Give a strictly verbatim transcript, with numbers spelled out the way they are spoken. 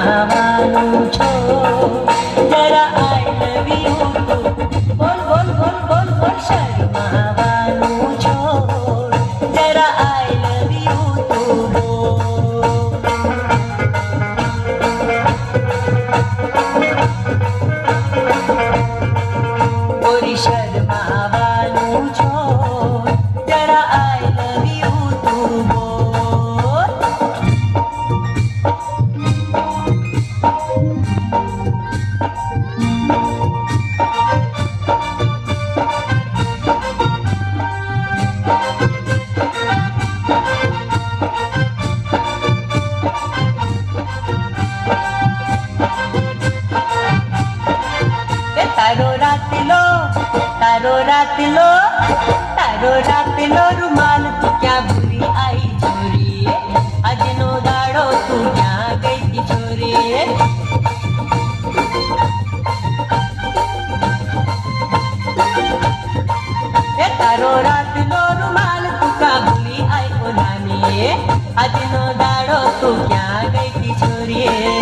शर्माવાનું छोड़ जरा I love you तो बोल बोल बोल बोल बोल शर्माવાનું छोड़ जरा आई लव यू तो बोल। गोरी शर्माવાનું छोड़ जरा आई लव यू तो बोल। तारो रातिलो तारो रातिलो तारो रातिलो रुमाल तू क्या भूली आई छोरी अजनो दाड़ो तू क्या गई थी छोरी। तारो रातिलो रुमाल तू क्या भूली आई ओ नानी अजनो दाड़ो तू क्या गई थी छोरी।